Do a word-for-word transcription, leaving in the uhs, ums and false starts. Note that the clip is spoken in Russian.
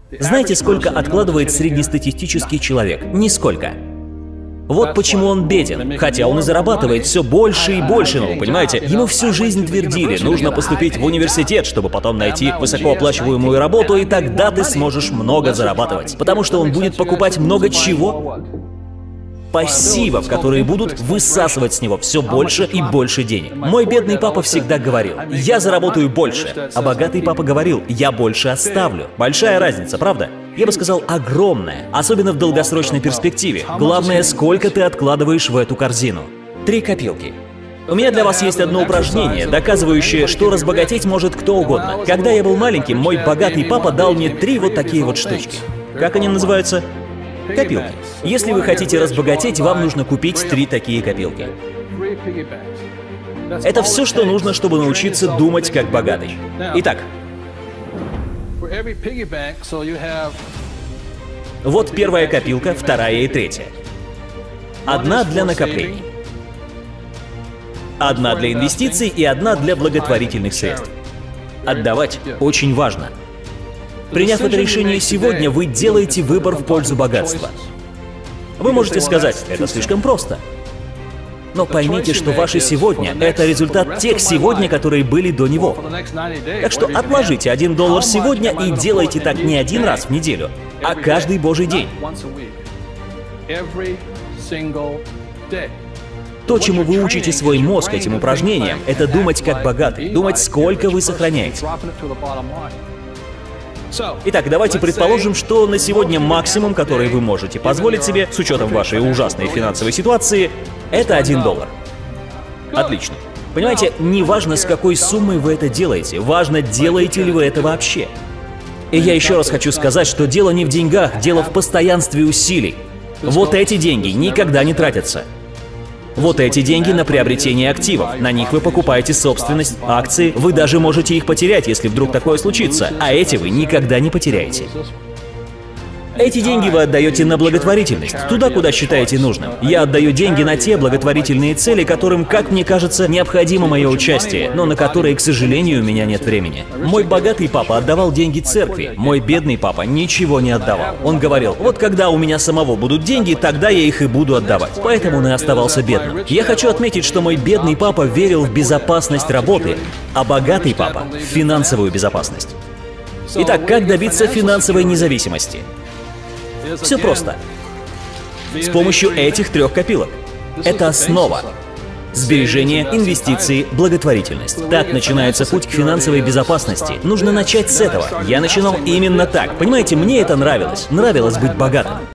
Знаете, сколько откладывает среднестатистический человек? Нисколько. Вот почему он беден, хотя он и зарабатывает все больше и больше, ну, вы понимаете? Ему всю жизнь твердили, нужно поступить в университет, чтобы потом найти высокооплачиваемую работу, и тогда ты сможешь много зарабатывать. Потому что он будет покупать много чего? Пассивов, которые будут высасывать с него все больше и больше денег. Мой бедный папа всегда говорил: я заработаю больше, а богатый папа говорил: я больше оставлю. Большая разница, правда? Я бы сказал, огромная, особенно в долгосрочной перспективе. Главное, сколько ты откладываешь в эту корзину. Три копилки. У меня для вас есть одно упражнение, доказывающее, что разбогатеть может кто угодно. Когда я был маленьким, мой богатый папа дал мне три вот такие вот штучки. Как они называются? Копилки. Если вы хотите разбогатеть, вам нужно купить три такие копилки. Это все, что нужно, чтобы научиться думать как богатый. Итак, вот первая копилка, вторая и третья. Одна для накоплений, одна для инвестиций и одна для благотворительных средств. Отдавать очень важно. Приняв это решение сегодня, вы делаете выбор в пользу богатства. Вы можете сказать: это слишком просто. Но поймите, что ваше сегодня — это результат тех сегодня, которые были до него. Так что отложите один доллар сегодня и делайте так не один раз в неделю, а каждый божий день. То, чему вы учите свой мозг этим упражнением, это думать как богатый, думать, сколько вы сохраняете. Итак, давайте предположим, что на сегодня максимум, который вы можете позволить себе, с учетом вашей ужасной финансовой ситуации, это один доллар. Отлично. Понимаете, не важно, с какой суммой вы это делаете, важно, делаете ли вы это вообще. И я еще раз хочу сказать, что дело не в деньгах, дело в постоянстве усилий. Вот эти деньги никогда не тратятся. Вот эти деньги на приобретение активов. На них вы покупаете собственность, акции. Вы даже можете их потерять, если вдруг такое случится. А эти вы никогда не потеряете. Эти деньги вы отдаете на благотворительность, туда, куда считаете нужным. Я отдаю деньги на те благотворительные цели, которым, как мне кажется, необходимо мое участие, но на которые, к сожалению, у меня нет времени. Мой богатый папа отдавал деньги церкви, мой бедный папа ничего не отдавал. Он говорил: вот когда у меня самого будут деньги, тогда я их и буду отдавать. Поэтому он и оставался бедным. Я хочу отметить, что мой бедный папа верил в безопасность работы, а богатый папа — в финансовую безопасность. Итак, как добиться финансовой независимости? Все просто. С помощью этих трех копилок. Это основа. Сбережения, инвестиции, благотворительность. Так начинается путь к финансовой безопасности. Нужно начать с этого. Я начинал именно так. Понимаете, мне это нравилось. Нравилось быть богатым.